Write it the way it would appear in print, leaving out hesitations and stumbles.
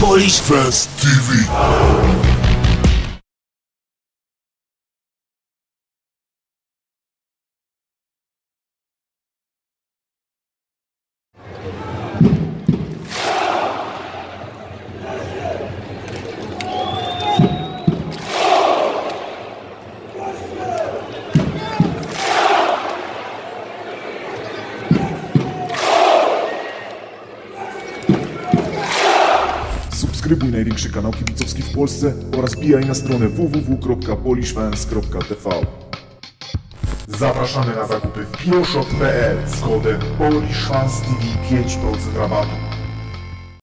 Polish Fans TV. Subskrybuj największy kanał kibicowski w Polsce oraz wbijaj na stronę www.polishfans.tv. Zapraszamy na zakupy w bioshop.pl z kodem PolishFansTV 5% rabatu.